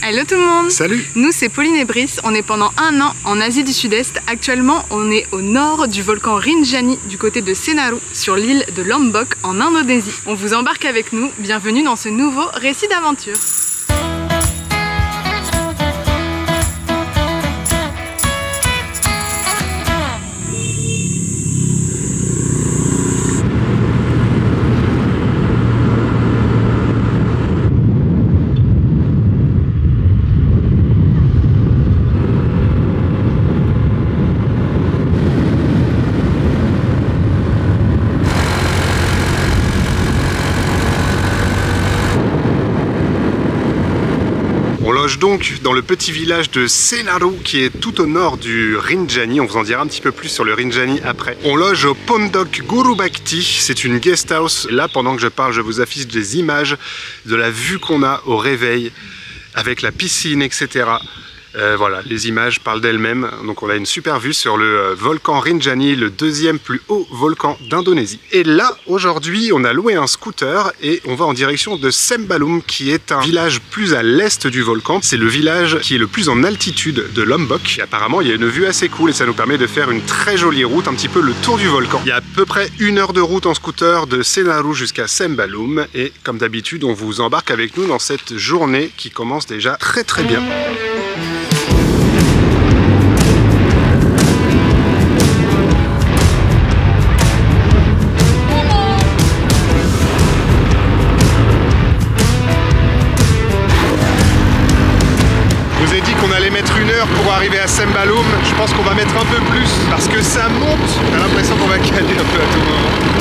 Hello tout le monde. Salut. Nous c'est Pauline et Brice, on est pendant un an en Asie du Sud-Est. Actuellement on est au nord du volcan Rinjani, du côté de Senaru, sur l'île de Lombok en Indonésie. On vous embarque avec nous, bienvenue dans ce nouveau récit d'aventure. On loge donc dans le petit village de Senaru qui est tout au nord du Rinjani. On vous en dira un petit peu plus sur le Rinjani après. On loge au Pondok Guru Bhakti. C'est une guest house. Là, pendant que je parle, je vous affiche des images de la vue qu'on a au réveil avec la piscine, etc. Voilà, les images parlent d'elles-mêmes. Donc on a une super vue sur le volcan Rinjani, le deuxième plus haut volcan d'Indonésie. Et là, aujourd'hui, on a loué un scooter et on va en direction de Sembalun, qui est un village plus à l'est du volcan. C'est le village qui est le plus en altitude de Lombok. Et apparemment, il y a une vue assez cool et ça nous permet de faire une très jolie route, un petit peu le tour du volcan. Il y a à peu près 1 heure de route en scooter de Senaru jusqu'à Sembalun. Et comme d'habitude, on vous embarque avec nous dans cette journée qui commence déjà très très bien. Je vous ai dit qu'on allait mettre 1 heure pour arriver à Sembalun. Je pense qu'on va mettre un peu plus parce que ça monte. J'ai l'impression qu'on va caler un peu à tout moment.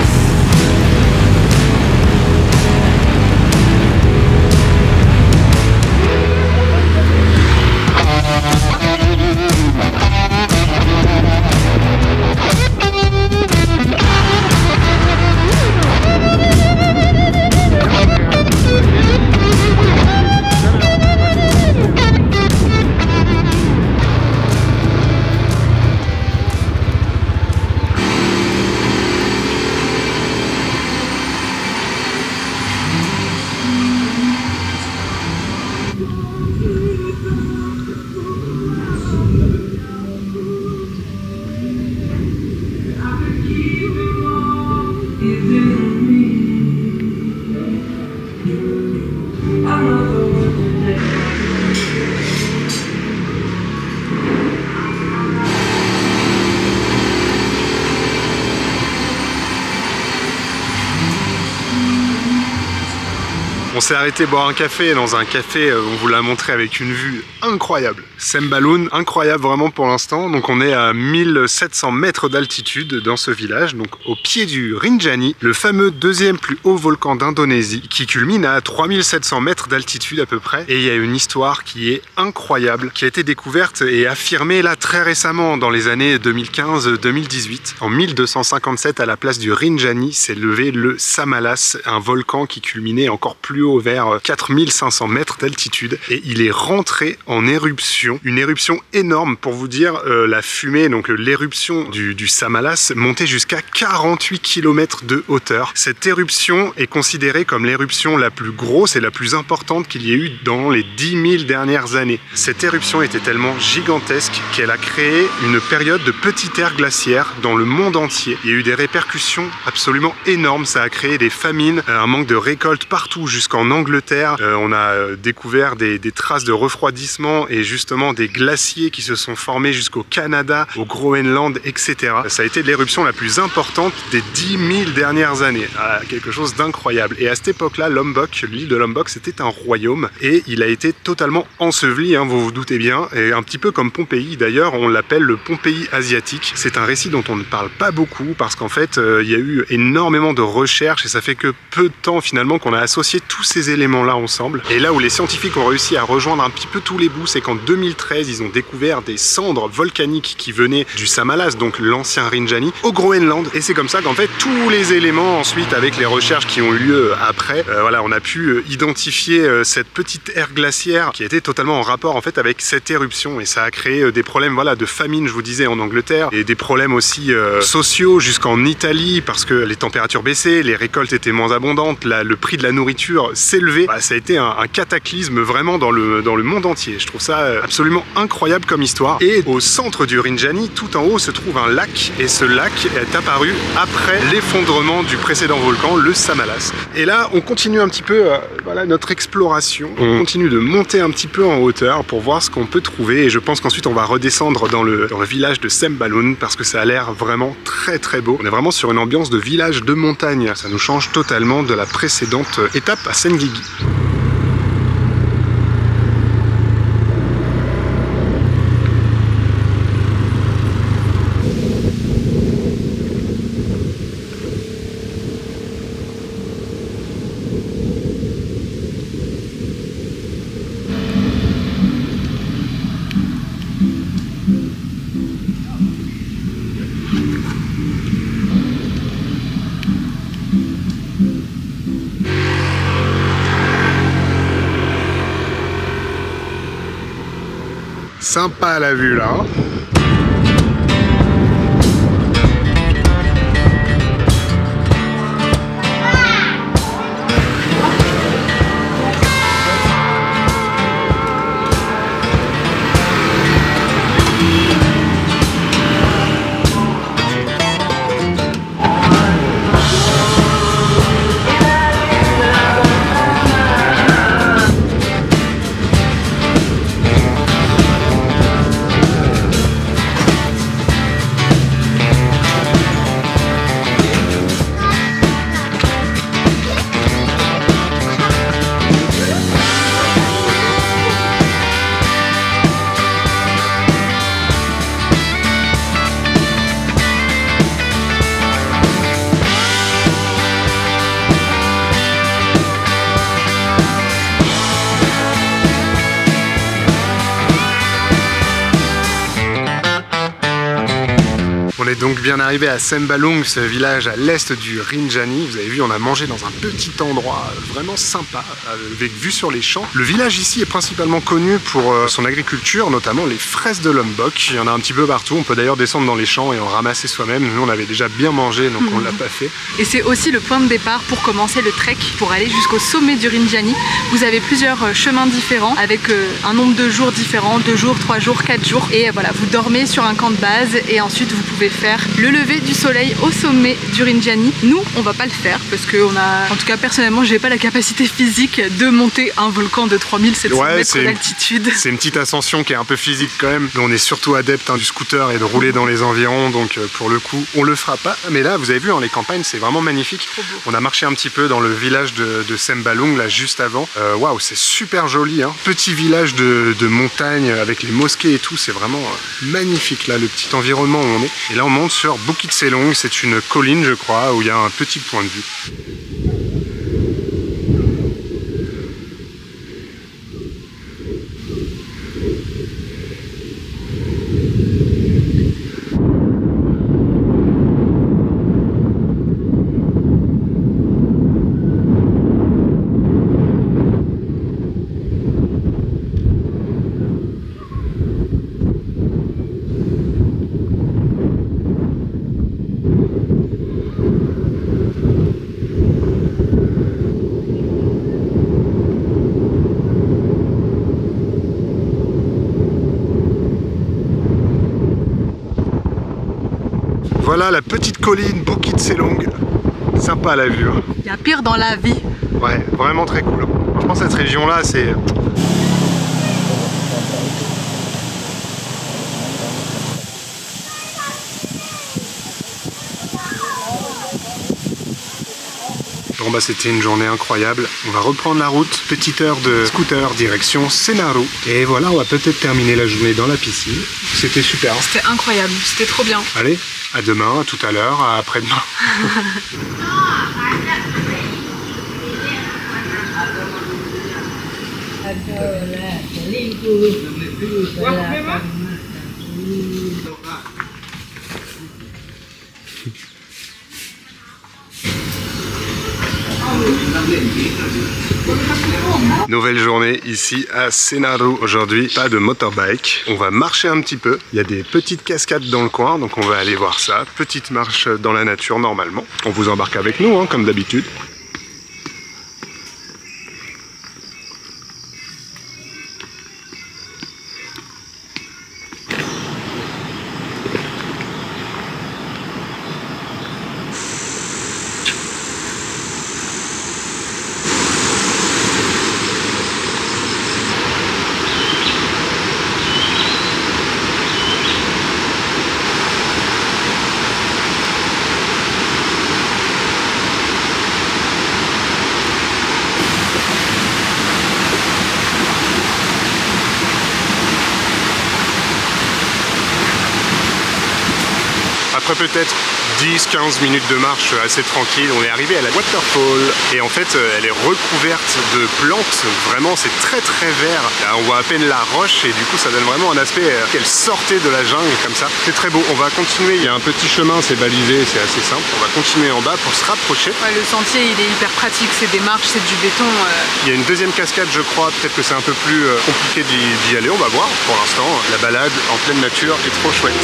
On s'est arrêté boire un café dans un café, on vous l'a montré avec une vue incroyable. Sembalun, incroyable vraiment pour l'instant. Donc on est à 1700 mètres d'altitude dans ce village, donc au pied du Rinjani, le fameux deuxième plus haut volcan d'Indonésie, qui culmine à 3700 mètres d'altitude à peu près. Et il y a une histoire qui est incroyable, qui a été découverte et affirmée là très récemment, dans les années 2015-2018. En 1257, à la place du Rinjani, s'est levé le Samalas, un volcan qui culminait encore plus haut, vers 4500 mètres d'altitude, et il est rentré en éruption, une éruption énorme. Pour vous dire, la fumée, donc l'éruption du Samalas montait jusqu'à 48 km de hauteur. Cette éruption est considérée comme l'éruption la plus grosse et la plus importante qu'il y ait eu dans les 10 000 dernières années. Cette éruption était tellement gigantesque qu'elle a créé une période de petite ère glaciaire dans le monde entier. Il y a eu des répercussions absolument énormes, ça a créé des famines, un manque de récolte partout jusqu'en Angleterre. On a découvert des traces de refroidissement et justement des glaciers qui se sont formés jusqu'au Canada, au Groenland, etc. Ça a été l'éruption la plus importante des 10 000 dernières années. Quelque chose d'incroyable. Et à cette époque-là, Lombok, l'île de Lombok, c'était un royaume et il a été totalement enseveli, hein, vous vous doutez bien, et un petit peu comme Pompéi d'ailleurs, on l'appelle le Pompéi asiatique. C'est un récit dont on ne parle pas beaucoup parce qu'en fait, il y a eu énormément de recherches et ça fait que peu de temps finalement qu'on a associé tous ces éléments-là ensemble. Et là où les scientifiques ont réussi à rejoindre un petit peu tous les bouts, c'est qu'en 2000 2013, ils ont découvert des cendres volcaniques qui venaient du Samalas, donc l'ancien Rinjani, au Groenland. Et c'est comme ça qu'en fait tous les éléments ensuite, avec les recherches qui ont eu lieu après, voilà, on a pu identifier cette petite ère glaciaire qui était totalement en rapport en fait avec cette éruption, et ça a créé des problèmes, voilà, de famine, je vous disais, en Angleterre, et des problèmes aussi sociaux jusqu'en Italie parce que les températures baissaient, les récoltes étaient moins abondantes, le prix de la nourriture s'élevait. Bah, ça a été un cataclysme vraiment dans le monde entier. Je trouve ça absolument incroyable comme histoire. Et au centre du Rinjani, tout en haut, se trouve un lac, et ce lac est apparu après l'effondrement du précédent volcan, le Samalas. Et là, on continue un petit peu voilà, notre exploration. On continue de monter un petit peu en hauteur pour voir ce qu'on peut trouver, et je pense qu'ensuite on va redescendre dans le village de Sembaloun parce que ça a l'air vraiment très très beau. On est vraiment sur une ambiance de village de montagne. Ça nous change totalement de la précédente étape à Senggigi. Sympa la vue là. On est donc bien arrivé à Sembaloung, ce village à l'est du Rinjani. Vous avez vu, on a mangé dans un petit endroit vraiment sympa, avec vue sur les champs. Le village ici est principalement connu pour son agriculture, notamment les fraises de Lombok. Il y en a un petit peu partout, on peut d'ailleurs descendre dans les champs et en ramasser soi-même. Nous, on avait déjà bien mangé, donc on ne l'a pas fait. Et c'est aussi le point de départ pour commencer le trek, pour aller jusqu'au sommet du Rinjani. Vous avez plusieurs chemins différents, avec un nombre de jours différents, 2 jours, 3 jours, 4 jours. Et voilà, vous dormez sur un camp de base, et ensuite vous pouvez faire le lever du soleil au sommet du Rinjani. Nous, on va pas le faire parce que en tout cas personnellement, j'ai pas la capacité physique de monter un volcan de 3700 mètres d'altitude. C'est une petite ascension qui est un peu physique quand même. On est surtout adepte du scooter et de rouler dans les environs, donc pour le coup, on le fera pas. Mais là, vous avez vu, les campagnes, c'est vraiment magnifique. On a marché un petit peu dans le village de Sembaloung là juste avant. Waouh, c'est super joli, hein. Petit village de montagne avec les mosquées et tout, c'est vraiment magnifique là, le petit environnement où on est. Et là, on monte sur Bukit Selong, c'est une colline, je crois, où il y a un petit point de vue. Voilà la petite colline Bukit Selong. Sympa la vue. Hein. Il y a pire dans la vie. Ouais, vraiment très cool. Franchement, cette région-là, c'est... Bon bah c'était une journée incroyable. On va reprendre la route, petite heure de scooter direction Senaru. Et voilà, on va peut-être terminer la journée dans la piscine. C'était super. C'était incroyable, c'était trop bien. Allez, à demain, à tout à l'heure, à après-demain. Nouvelle journée ici à Senaru aujourd'hui, pas de motorbike. On va marcher un petit peu, il y a des petites cascades dans le coin, donc on va aller voir ça. Petite marche dans la nature normalement. On vous embarque avec nous, hein, comme d'habitude. Après peut-être 10-15 minutes de marche assez tranquille, on est arrivé à la waterfall et en fait elle est recouverte de plantes, vraiment c'est très vert. Là, on voit à peine la roche et du coup ça donne vraiment un aspect qu'elle sortait de la jungle comme ça. C'est très beau, on va continuer, il y a un petit chemin, c'est balisé, c'est assez simple. On va continuer en bas pour se rapprocher. Ouais, le sentier il est hyper pratique, c'est des marches, c'est du béton. Il y a une deuxième cascade je crois, peut-être que c'est un peu plus compliqué d'y aller, on va voir. Pour l'instant, la balade en pleine nature est trop chouette.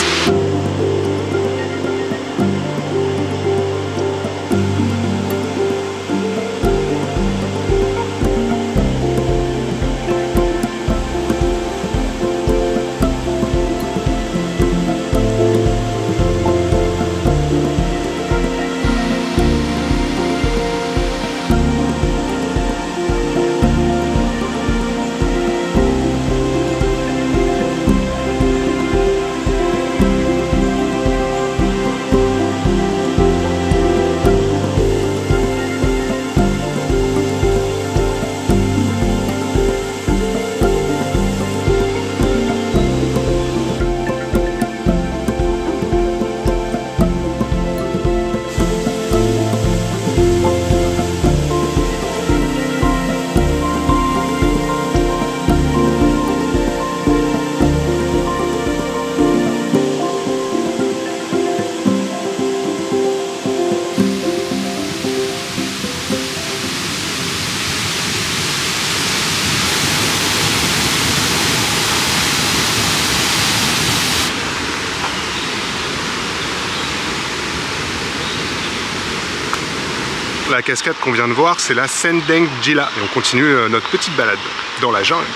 La cascade qu'on vient de voir, c'est la Sendeng Jila. Et on continue notre petite balade dans la jungle.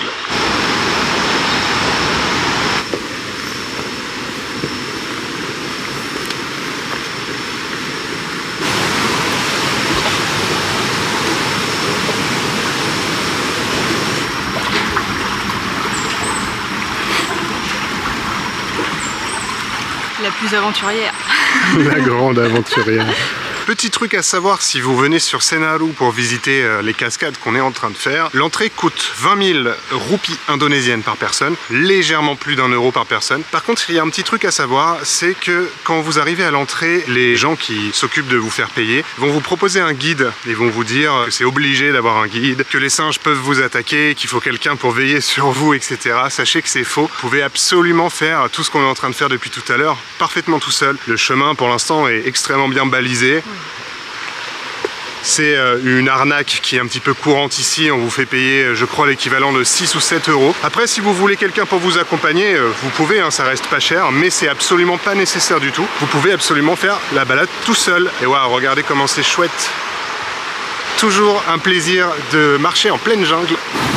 La plus aventurière. La grande aventurière. Petit truc à savoir si vous venez sur Senaru pour visiter les cascades qu'on est en train de faire. L'entrée coûte 20 000 roupies indonésiennes par personne, légèrement plus d'1 € par personne. Par contre, il y a un petit truc à savoir, c'est que quand vous arrivez à l'entrée, les gens qui s'occupent de vous faire payer vont vous proposer un guide. Ils vont vous dire que c'est obligé d'avoir un guide, que les singes peuvent vous attaquer, qu'il faut quelqu'un pour veiller sur vous, etc. Sachez que c'est faux. Vous pouvez absolument faire tout ce qu'on est en train de faire depuis tout à l'heure, parfaitement tout seul. Le chemin, pour l'instant, est extrêmement bien balisé. C'est une arnaque qui est un petit peu courante ici, on vous fait payer je crois l'équivalent de 6 ou 7 €. Après si vous voulez quelqu'un pour vous accompagner, vous pouvez, hein, ça reste pas cher, mais c'est absolument pas nécessaire du tout. Vous pouvez absolument faire la balade tout seul. Et waouh, regardez comment c'est chouette. Toujours un plaisir de marcher en pleine jungle.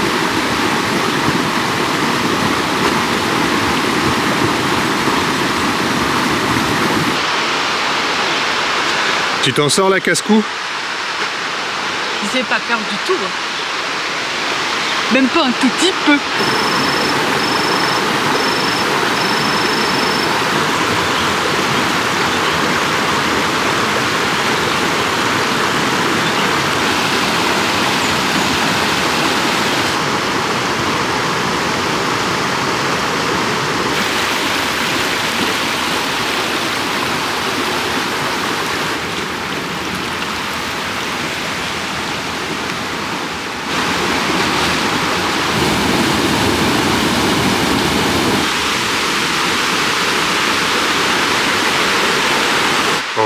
Tu t'en sors la casse-cou? Je sais pas peur du tout. Même pas un tout petit peu.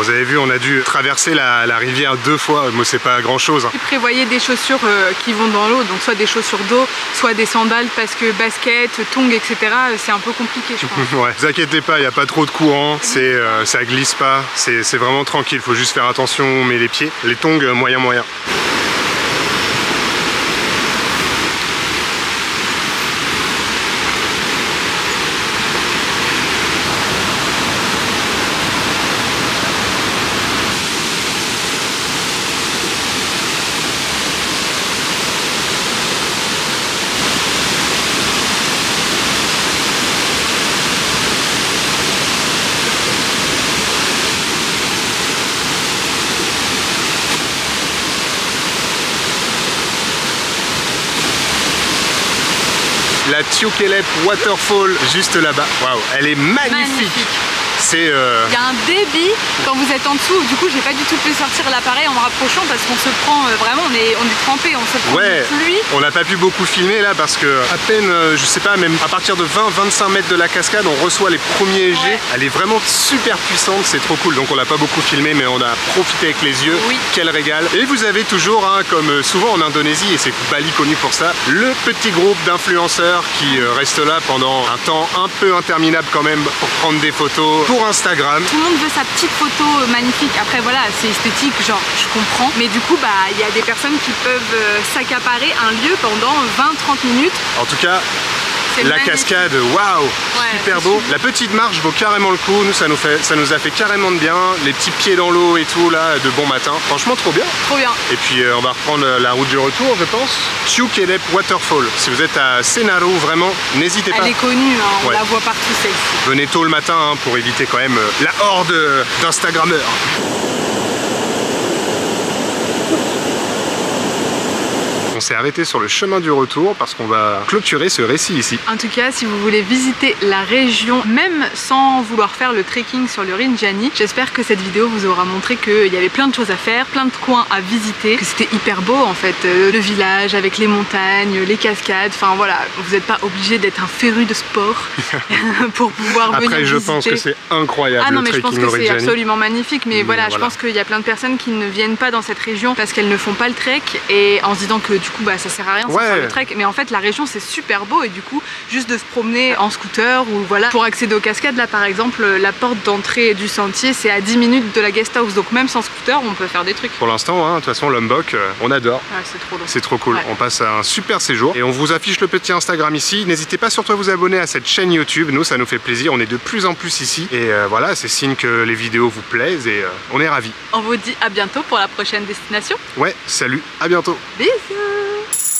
Vous avez vu, on a dû traverser la rivière 2 fois. Moi, c'est pas grand chose. Tu prévoyais des chaussures qui vont dans l'eau, donc soit des chaussures d'eau, soit des sandales, parce que basket, tongs, etc. c'est un peu compliqué, je pense. Ouais, vous inquiétez pas, il n'y a pas trop de courant, ça glisse pas, c'est vraiment tranquille, faut juste faire attention, on met les pieds. Les tongs, moyen. La Tiokelep Waterfall juste là-bas. Waouh, elle est magnifique. C'est Il y a un débit quand vous êtes en dessous. Du coup, j'ai pas du tout pu sortir l'appareil en me rapprochant parce qu'on se prend vraiment, on est trempé, on se prend du pluie. On n'a pas pu beaucoup filmer là parce que à peine, je sais pas, même à partir de 20-25 mètres de la cascade, on reçoit les premiers jets. Ouais. Elle est vraiment super puissante, c'est trop cool. Donc on n'a pas beaucoup filmé, mais on a profité avec les yeux. Oui. Quel régal. Et vous avez toujours, hein, comme souvent en Indonésie, et c'est Bali connu pour ça, le petit groupe d'influenceurs qui reste là pendant un temps un peu interminable quand même pour prendre des photos pour Instagram. Tout le monde veut sa petite photo magnifique. Après voilà, c'est esthétique, genre je comprends. Mais du coup, bah il y a des personnes qui peuvent s'accaparer un lieu pendant 20-30 minutes. En tout cas, la cascade, waouh, super beau. La petite marche vaut carrément le coup. Nous, ça nous a fait carrément de bien. Les petits pieds dans l'eau et tout là, de bon matin. Franchement, trop bien. Trop bien. Et puis on va reprendre la route du retour, je pense. Tiokelep Waterfall. Si vous êtes à Senaru, vraiment, n'hésitez pas. Elle est connue, hein, on la voit partout celle-ci. Venez tôt le matin hein, pour éviter quand même la horde d'Instagrammeurs. On s'est arrêté sur le chemin du retour parce qu'on va clôturer ce récit ici. En tout cas, si vous voulez visiter la région, même sans vouloir faire le trekking sur le Rinjani, j'espère que cette vidéo vous aura montré qu'il y avait plein de choses à faire, plein de coins à visiter, que c'était hyper beau en fait, le village avec les montagnes, les cascades, enfin voilà, vous n'êtes pas obligé d'être un féru de sport pour pouvoir venir visiter. Après, je pense que c'est incroyable. Ah non, mais je pense que c'est absolument magnifique, mais voilà, je pense qu'il y a plein de personnes qui ne viennent pas dans cette région parce qu'elles ne font pas le trek et en se disant que du coup bah ça sert à rien de faire le trek, mais en fait la région c'est super beau et du coup juste de se promener en scooter ou voilà, pour accéder aux cascades là par exemple, la porte d'entrée du sentier c'est à 10 minutes de la guest house, donc même sans scooter on peut faire des trucs. Pour l'instant, hein, de toute façon Lombok on adore, c'est trop cool, on passe un super séjour et on vous affiche le petit Instagram ici, n'hésitez pas surtout à vous abonner à cette chaîne YouTube, nous ça nous fait plaisir, on est de plus en plus ici et voilà, c'est signe que les vidéos vous plaisent et on est ravis. On vous dit à bientôt pour la prochaine destination. Ouais, salut, à bientôt. Bisous.